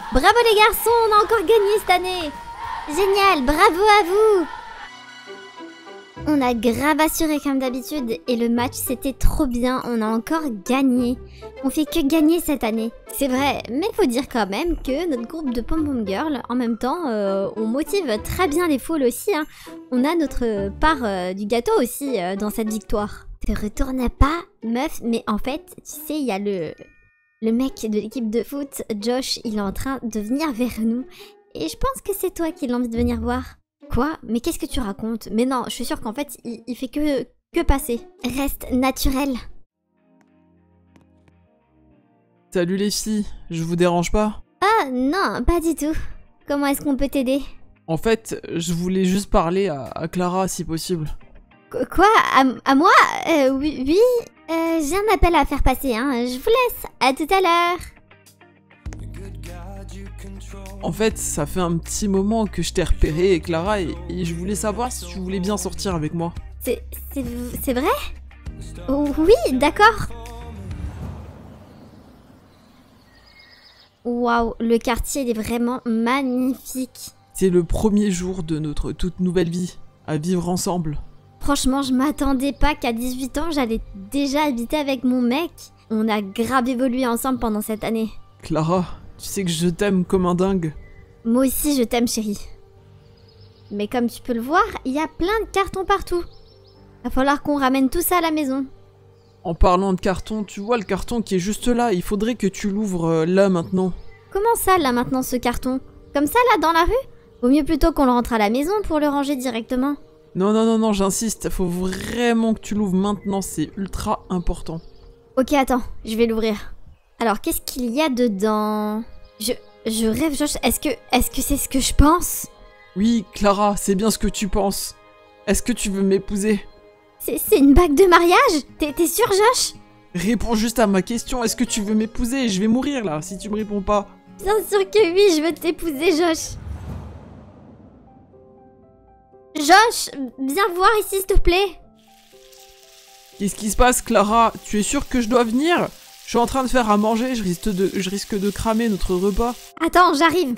Bravo les garçons, on a encore gagné cette année. Génial, bravo à vous. On a grave assuré comme d'habitude et le match c'était trop bien, on a encore gagné. On fait que gagner cette année. C'est vrai, mais faut dire quand même que notre groupe de Pom Pom Girl, en même temps, on motive très bien les foules aussi. Hein. On a notre part du gâteau aussi dans cette victoire. Te retourne pas, meuf, mais en fait, tu sais, il y a le mec de l'équipe de foot, Josh, il est en train de venir vers nous. Et je pense que c'est toi qui as envie de venir voir. Quoi? Mais qu'est-ce que tu racontes? Mais non, je suis sûre qu'en fait, il fait que passer. Reste naturel. Salut les filles, je vous dérange pas? Ah non, pas du tout. Comment est-ce qu'on peut t'aider? En fait, je voulais juste parler à Clara si possible. Quoi? À moi? Oui, j'ai un appel à faire passer, hein. Je vous laisse. À tout à l'heure. En fait, ça fait un petit moment que je t'ai repéré, Clara, et je voulais savoir si tu voulais bien sortir avec moi. C'est vrai? Oui, d'accord. Waouh, le quartier il est vraiment magnifique. C'est le premier jour de notre toute nouvelle vie, à vivre ensemble. Franchement, je m'attendais pas qu'à 18 ans, j'allais déjà habiter avec mon mec. On a grave évolué ensemble pendant cette année. Clara, tu sais que je t'aime comme un dingue. Moi aussi, je t'aime, chérie. Mais comme tu peux le voir, il y a plein de cartons partout. Va falloir qu'on ramène tout ça à la maison. En parlant de carton, tu vois le carton qui est juste là, il faudrait que tu l'ouvres là maintenant. Comment ça, là, maintenant, ce carton? Comme ça, là, dans la rue? Vaut mieux plutôt qu'on le rentre à la maison pour le ranger directement. Non, j'insiste, faut vraiment que tu l'ouvres maintenant, c'est ultra important. Ok, attends, je vais l'ouvrir. Alors, qu'est-ce qu'il y a dedans? Je rêve, Josh, est-ce que c'est ce que je pense? Oui, Clara, c'est bien ce que tu penses. Est-ce que tu veux m'épouser? C'est une bague de mariage? T'es sûr, Josh? Réponds juste à ma question, est-ce que tu veux m'épouser? Je vais mourir là, si tu me réponds pas. Bien sûr que oui, je veux t'épouser, Josh. Josh, viens voir ici, s'il te plaît. Qu'est-ce qui se passe, Clara? Tu es sûre que je dois venir? Je suis en train de faire à manger, je risque de cramer notre repas. Attends, j'arrive.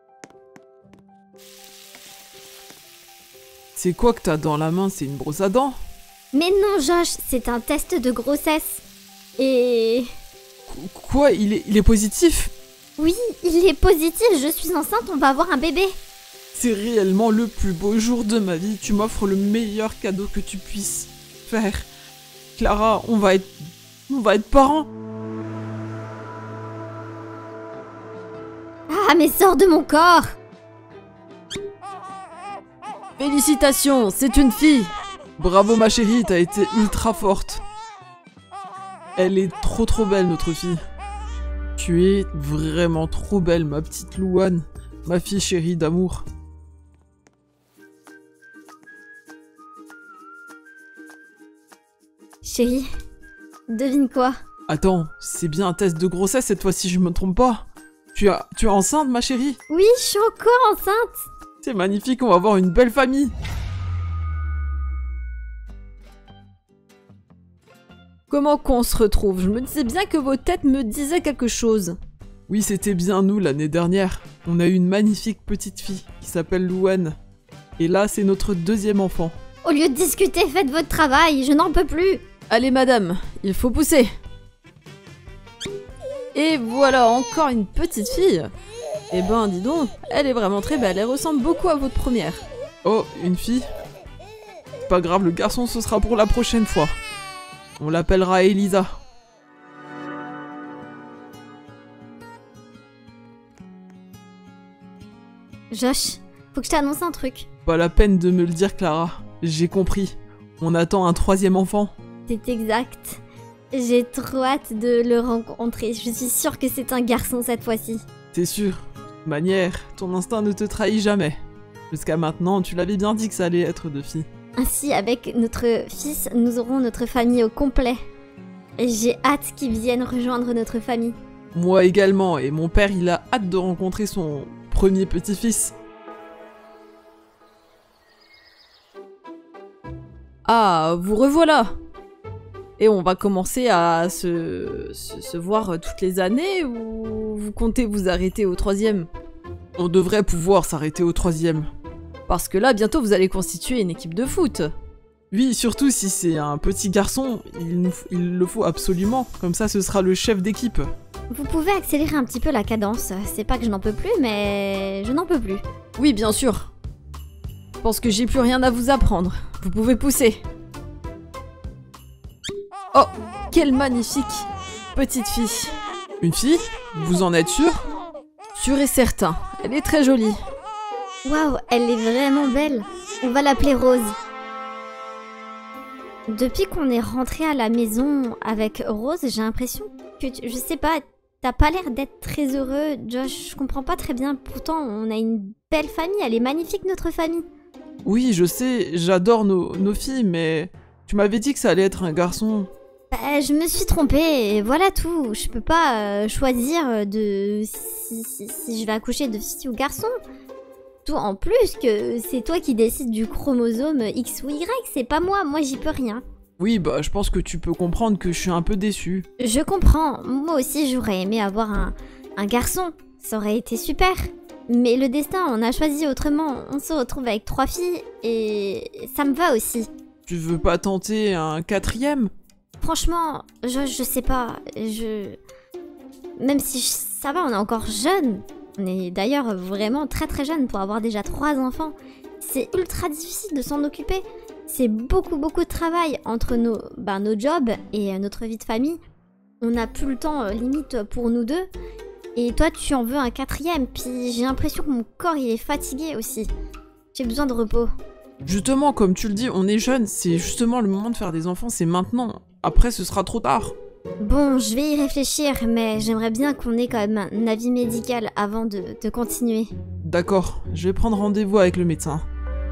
C'est quoi que t'as dans la main? C'est une brosse à dents? Mais non, Josh, c'est un test de grossesse. Et... Quoi? Il est positif? Oui, il est positif, je suis enceinte, on va avoir un bébé. C'est réellement le plus beau jour de ma vie, tu m'offres le meilleur cadeau que tu puisses faire. Clara, on va être parents. Ah, mais sors de mon corps. Félicitations, c'est une fille. Bravo ma chérie, t'as été ultra forte. Elle est trop belle notre fille. Tu es vraiment trop belle ma petite Louane, ma fille chérie d'amour. Chérie, devine quoi? Attends, c'est bien un test de grossesse cette fois-ci, je me trompe pas. Tu es enceinte ma chérie? Oui, je suis encore enceinte. C'est magnifique, on va avoir une belle famille. Comment qu'on se retrouve? Je me disais bien que vos têtes me disaient quelque chose. Oui, c'était bien nous l'année dernière. On a eu une magnifique petite fille qui s'appelle Louane. Et là, c'est notre deuxième enfant. Au lieu de discuter, faites votre travail, je n'en peux plus. Allez madame, il faut pousser. Et voilà, encore une petite fille. Eh ben, dis donc, elle est vraiment très belle, elle ressemble beaucoup à votre première. Oh, une fille? Pas grave, le garçon ce sera pour la prochaine fois. On l'appellera Elisa. Josh, faut que je t'annonce un truc. Pas la peine de me le dire, Clara. J'ai compris. On attend un troisième enfant. C'est exact. J'ai trop hâte de le rencontrer. Je suis sûre que c'est un garçon cette fois-ci. C'est sûr. De toute manière, ton instinct ne te trahit jamais. Jusqu'à maintenant, tu l'avais bien dit que ça allait être deux filles. Ainsi, avec notre fils, nous aurons notre famille au complet. Et j'ai hâte qu'il vienne rejoindre notre famille. Moi également, et mon père, il a hâte de rencontrer son premier petit-fils. Ah, vous revoilà. Et on va commencer à se voir toutes les années ou vous comptez vous arrêter au 3e? On devrait pouvoir s'arrêter au 3e. Parce que là, bientôt, vous allez constituer une équipe de foot. Oui, surtout si c'est un petit garçon, il le faut absolument. Comme ça, ce sera le chef d'équipe. Vous pouvez accélérer un petit peu la cadence. C'est pas que je n'en peux plus, mais je n'en peux plus. Oui, bien sûr. Je pense que j'ai plus rien à vous apprendre. Vous pouvez pousser. Oh, quelle magnifique petite fille. Une fille? Vous en êtes sûr? Sûr et certain. Elle est très jolie. Waouh, elle est vraiment belle. On va l'appeler Rose. Depuis qu'on est rentré à la maison avec Rose, j'ai l'impression que, je sais pas, t'as pas l'air d'être très heureux, Josh. Je comprends pas très bien. Pourtant, on a une belle famille. Elle est magnifique, notre famille. Oui, je sais, j'adore nos filles, mais tu m'avais dit que ça allait être un garçon. Bah, je me suis trompée, et voilà tout. Je peux pas choisir de si je vais accoucher de fille ou garçon. Tout en plus que c'est toi qui décides du chromosome X ou Y, c'est pas moi. Moi, j'y peux rien. Oui, bah je pense que tu peux comprendre que je suis un peu déçue. Je comprends. Moi aussi, j'aurais aimé avoir un garçon. Ça aurait été super. Mais le destin, on a choisi autrement. On se retrouve avec 3 filles et ça me va aussi. Tu veux pas tenter un 4e? Franchement, je sais pas. Même si ça va, on est encore jeunes. On est d'ailleurs vraiment très très jeunes pour avoir déjà 3 enfants. C'est ultra difficile de s'en occuper. C'est beaucoup de travail entre nos jobs et notre vie de famille. On n'a plus le temps limite pour nous deux. Et toi, tu en veux un 4e. Puis j'ai l'impression que mon corps il est fatigué aussi. J'ai besoin de repos. Justement, comme tu le dis, on est jeunes. C'est justement le moment de faire des enfants, c'est maintenant. Après, ce sera trop tard. Bon, je vais y réfléchir, mais j'aimerais bien qu'on ait quand même un avis médical avant de continuer. D'accord, je vais prendre rendez-vous avec le médecin.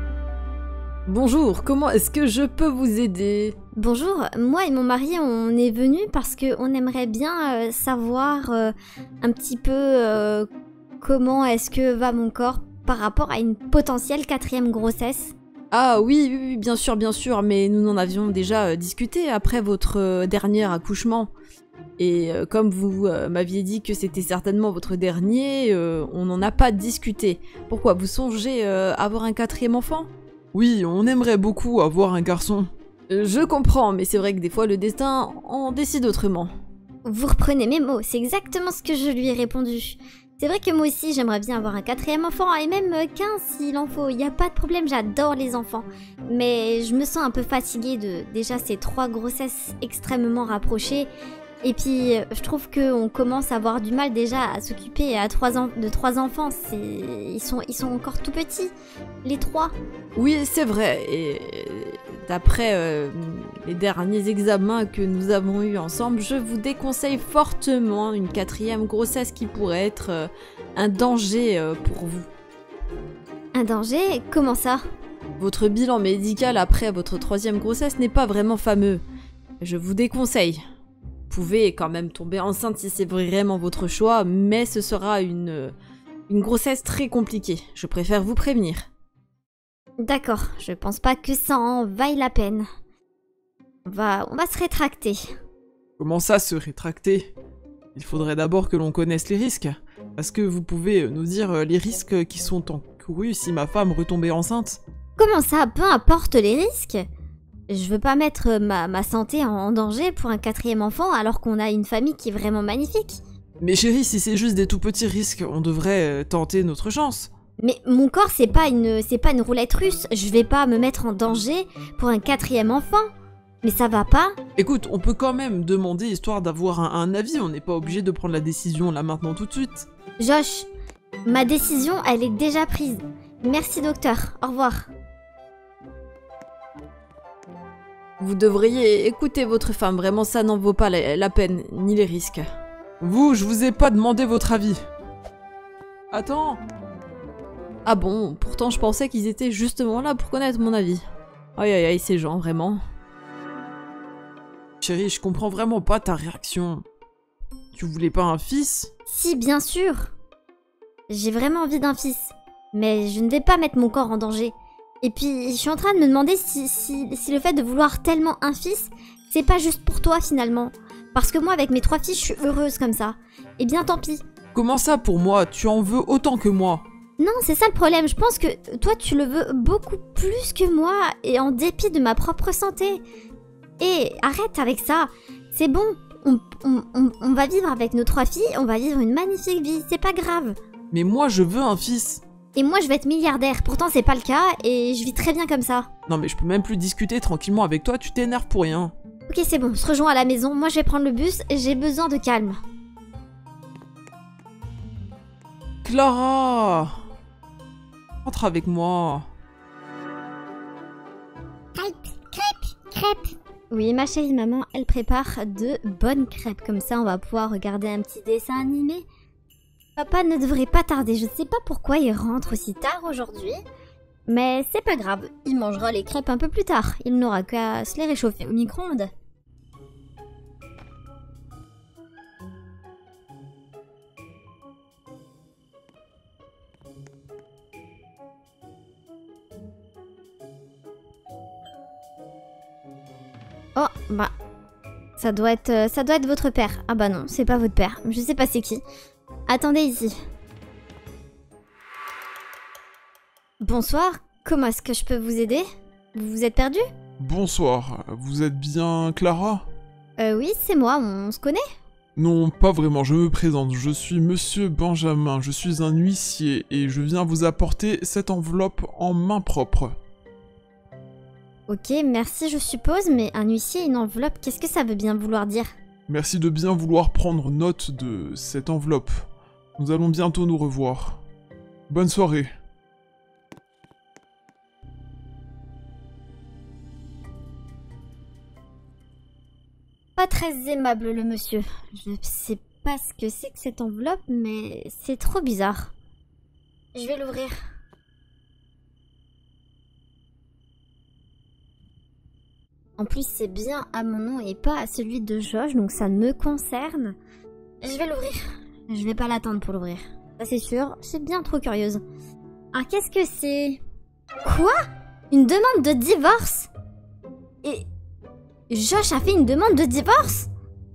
Bonjour, comment est-ce que je peux vous aider? Bonjour, moi et mon mari, on est venus parce qu'on aimerait bien savoir un petit peu comment est-ce que va mon corps par rapport à une potentielle 4e grossesse. Ah oui, bien sûr, mais nous en avions déjà discuté après votre dernier accouchement. Et comme vous m'aviez dit que c'était certainement votre dernier, on n'en a pas discuté. Pourquoi, vous songez avoir un 4e enfant? Oui, on aimerait beaucoup avoir un garçon. Je comprends, mais c'est vrai que des fois le destin en décide autrement. Vous reprenez mes mots, c'est exactement ce que je lui ai répondu. C'est vrai que moi aussi j'aimerais bien avoir un 4e enfant, et même 15 s'il en faut, y a pas de problème, j'adore les enfants. Mais je me sens un peu fatiguée de déjà ces 3 grossesses extrêmement rapprochées. Et puis je trouve qu'on commence à avoir du mal déjà à s'occuper de 3 enfants. Ils sont encore tout petits, les 3. Oui, c'est vrai, et d'après les derniers examens que nous avons eus ensemble, je vous déconseille fortement une 4e grossesse qui pourrait être un danger pour vous. Un danger? Comment ça? Votre bilan médical après votre 3e grossesse n'est pas vraiment fameux. Je vous déconseille. Vous pouvez quand même tomber enceinte si c'est vraiment votre choix, mais ce sera une grossesse très compliquée. Je préfère vous prévenir. D'accord, je pense pas que ça en vaille la peine. On va se rétracter. Comment ça, se rétracter? Il faudrait d'abord que l'on connaisse les risques. Est-ce que vous pouvez nous dire les risques qui sont encourus si ma femme retombait enceinte? Comment ça? Peu importe les risques. Je veux pas mettre ma santé en danger pour un 4e enfant alors qu'on a une famille qui est vraiment magnifique. Mais chérie, si c'est juste des tout petits risques, on devrait tenter notre chance. Mais mon corps, c'est pas une roulette russe. Je vais pas me mettre en danger pour un 4e enfant. Mais ça va pas? Écoute, on peut quand même demander histoire d'avoir un avis. On n'est pas obligé de prendre la décision là maintenant tout de suite. Josh, ma décision, elle est déjà prise. Merci docteur, au revoir. Vous devriez écouter votre femme, vraiment ça n'en vaut pas la peine, ni les risques. Vous, je vous ai pas demandé votre avis. Attends. Ah bon, pourtant je pensais qu'ils étaient justement là pour connaître mon avis. Aïe aïe aïe, ces gens, vraiment. Chérie, je comprends vraiment pas ta réaction. Tu voulais pas un fils? Si, bien sûr. J'ai vraiment envie d'un fils. Mais je ne vais pas mettre mon corps en danger. Et puis, je suis en train de me demander si le fait de vouloir tellement un fils, c'est pas juste pour toi finalement. Parce que moi, avec mes 3 filles, je suis heureuse comme ça. Eh bien, tant pis. Comment ça pour moi? Tu en veux autant que moi. Non, c'est ça le problème. Je pense que toi, tu le veux beaucoup plus que moi, et en dépit de ma propre santé. Et arrête avec ça. C'est bon. On va vivre avec nos 3 filles, on va vivre une magnifique vie. C'est pas grave. Mais moi, je veux un fils. Et moi, je vais être milliardaire. Pourtant, c'est pas le cas, et je vis très bien comme ça. Non mais je peux même plus discuter tranquillement avec toi, tu t'énerves pour rien. Ok, c'est bon. On se rejoint à la maison. Moi, je vais prendre le bus. J'ai besoin de calme. Clara! Entre avec moi. Crêpes. Oui, ma chérie maman, elle prépare de bonnes crêpes. Comme ça, on va pouvoir regarder un petit dessin animé. Papa ne devrait pas tarder. Je ne sais pas pourquoi il rentre aussi tard aujourd'hui. Mais c'est pas grave. Il mangera les crêpes un peu plus tard. Il n'aura qu'à se les réchauffer au micro-ondes. Oh, bah, ça doit être votre père. Ah bah non, c'est pas votre père. Je sais pas c'est qui. Attendez ici. Bonsoir, comment est-ce que je peux vous aider? Vous vous êtes perdu? Bonsoir, vous êtes bien Clara? Oui, c'est moi, on se connaît? Non, pas vraiment, je me présente, je suis Monsieur Benjamin, je suis un huissier et je viens vous apporter cette enveloppe en main propre. Ok, merci je suppose, mais un huissier et une enveloppe, qu'est-ce que ça veut bien vouloir dire? Merci de bien vouloir prendre note de cette enveloppe. Nous allons bientôt nous revoir. Bonne soirée. Pas très aimable le monsieur. Je sais pas ce que c'est que cette enveloppe, mais c'est trop bizarre. Je vais l'ouvrir. En plus, c'est bien à mon nom et pas à celui de Josh, donc ça me concerne. Je vais l'ouvrir. Je vais pas l'attendre pour l'ouvrir. Ça c'est sûr, je suis bien trop curieuse. Alors qu'est-ce que c'est? Quoi? Une demande de divorce? Et Josh a fait une demande de divorce?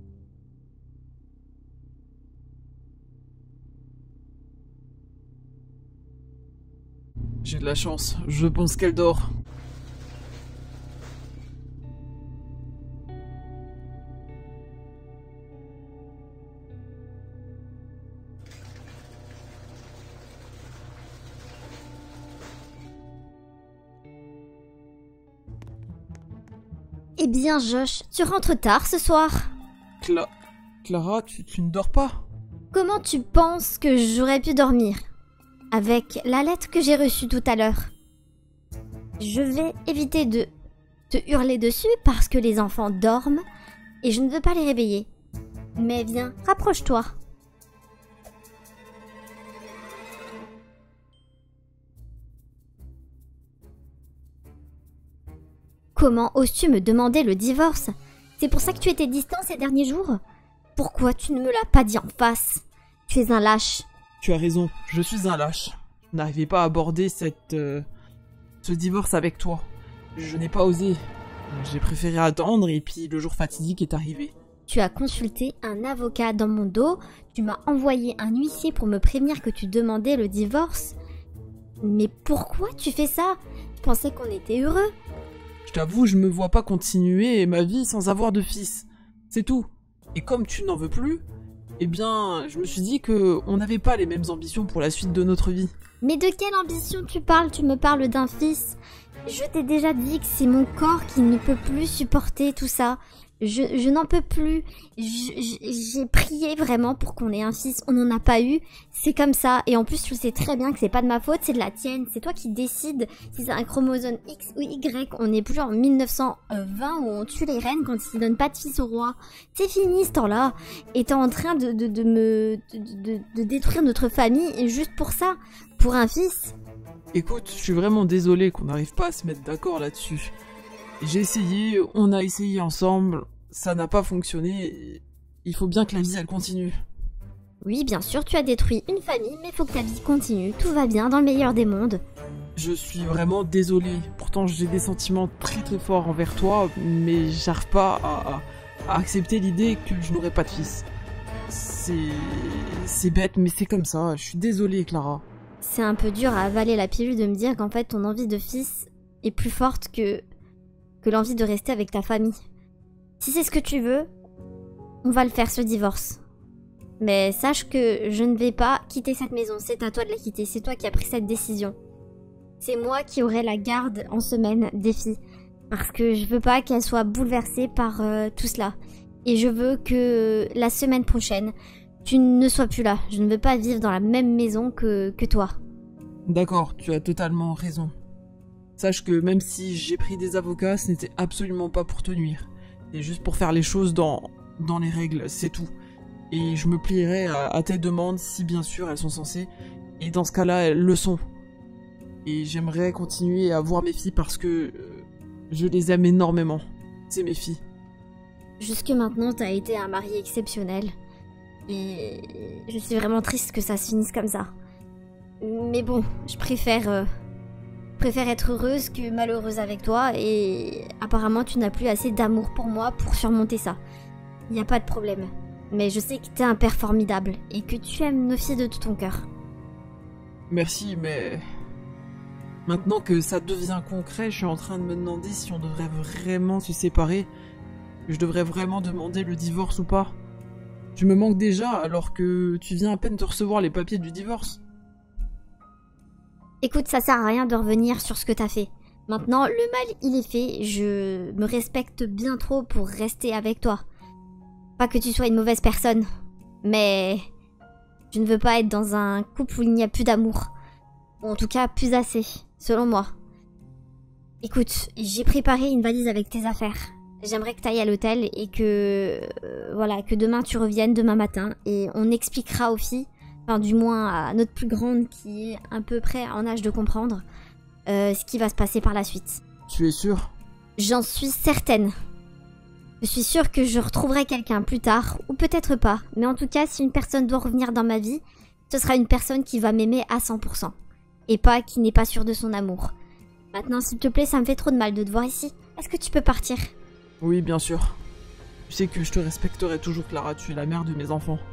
J'ai de la chance, je pense qu'elle dort. Eh bien Josh, tu rentres tard ce soir. Clara, tu ne dors pas? Comment tu penses que j'aurais pu dormir? Avec la lettre que j'ai reçue tout à l'heure. Je vais éviter de te hurler dessus parce que les enfants dorment et je ne veux pas les réveiller. Mais viens, rapproche-toi. Comment oses-tu me demander le divorce? C'est pour ça que tu étais distant ces derniers jours? Pourquoi tu ne me l'as pas dit en face? Tu es un lâche. Tu as raison, je suis un lâche. Je n'arrivais pas à aborder ce divorce avec toi. Je n'ai pas osé. J'ai préféré attendre et puis le jour fatidique est arrivé. Tu as consulté un avocat dans mon dos, tu m'as envoyé un huissier pour me prévenir que tu demandais le divorce. Mais pourquoi tu fais ça? Je pensais qu'on était heureux. Je t'avoue, je me vois pas continuer ma vie sans avoir de fils. C'est tout. Et comme tu n'en veux plus, eh bien, je me suis dit que on n'avait pas les mêmes ambitions pour la suite de notre vie. Mais de quelle ambition tu parles? Tu me parles d'un fils. Je t'ai déjà dit que c'est mon corps qui ne peut plus supporter tout ça. Je n'en peux plus. J'ai prié vraiment pour qu'on ait un fils. On n'en a pas eu. C'est comme ça. Et en plus, tu sais très bien que c'est pas de ma faute, c'est de la tienne. C'est toi qui décides si c'est un chromosome X ou Y. On n'est plus en 1920 où on tue les reines quand ils donnent pas de fils au roi. C'est fini ce temps-là. Et t'es en train de détruire notre famille juste pour ça. Pour un fils. Écoute, je suis vraiment désolé qu'on n'arrive pas à se mettre d'accord là-dessus. J'ai essayé, on a essayé ensemble, ça n'a pas fonctionné, il faut bien que la vie elle continue. Oui, bien sûr, tu as détruit une famille, mais faut que ta vie continue, tout va bien dans le meilleur des mondes. Je suis vraiment désolé, pourtant j'ai des sentiments très très forts envers toi, mais j'arrive pas à accepter l'idée que je n'aurai pas de fils. C'est bête, mais c'est comme ça. Je suis désolé, Clara. C'est un peu dur à avaler la pilule de me dire qu'en fait ton envie de fils est plus forte que l'envie de rester avec ta famille. Si c'est ce que tu veux, on va le faire, ce divorce. Mais sache que je ne vais pas quitter cette maison, c'est à toi de la quitter, c'est toi qui as pris cette décision. C'est moi qui aurai la garde en semaine des filles, parce que je veux pas qu'elles soient bouleversées par tout cela. Et je veux que la semaine prochaine, tu ne sois plus là. Je ne veux pas vivre dans la même maison que toi. D'accord, tu as totalement raison. Sache que même si j'ai pris des avocats, ce n'était absolument pas pour te nuire. C'est juste pour faire les choses dans les règles, c'est tout. Et je me plierai à tes demandes si bien sûr elles sont censées. Et dans ce cas-là, elles le sont. Et j'aimerais continuer à voir mes filles parce que je les aime énormément. C'est mes filles. Jusque maintenant, t'as été un mari exceptionnel. Et je suis vraiment triste que ça se finisse comme ça. Mais bon, je préfère être heureuse que malheureuse avec toi. Et apparemment, tu n'as plus assez d'amour pour moi pour surmonter ça. Y a pas de problème. Mais je sais que t'es un père formidable et que tu aimes nos filles de tout ton cœur. Merci, mais... Maintenant que ça devient concret, je suis en train de me demander si on devrait vraiment se séparer. Je devrais vraiment demander le divorce ou pas. Tu me manques déjà alors que tu viens à peine de recevoir les papiers du divorce. Écoute, ça sert à rien de revenir sur ce que t'as fait. Maintenant, le mal, il est fait. Je me respecte bien trop pour rester avec toi. Pas que tu sois une mauvaise personne, mais je ne veux pas être dans un couple où il n'y a plus d'amour. Ou en tout cas, plus assez, selon moi. Écoute, j'ai préparé une valise avec tes affaires. J'aimerais que tu ailles à l'hôtel et que que demain tu reviennes demain matin et on expliquera aux filles, enfin du moins à notre plus grande qui est à peu près en âge de comprendre, ce qui va se passer par la suite. Tu es sûre? J'en suis certaine. Je suis sûre que je retrouverai quelqu'un plus tard, ou peut-être pas, mais en tout cas, si une personne doit revenir dans ma vie, ce sera une personne qui va m'aimer à 100%, et pas qui n'est pas sûre de son amour. Maintenant, s'il te plaît, ça me fait trop de mal de te voir ici. Est-ce que tu peux partir? Oui, bien sûr. Tu sais que je te respecterai toujours, Clara, tu es la mère de mes enfants.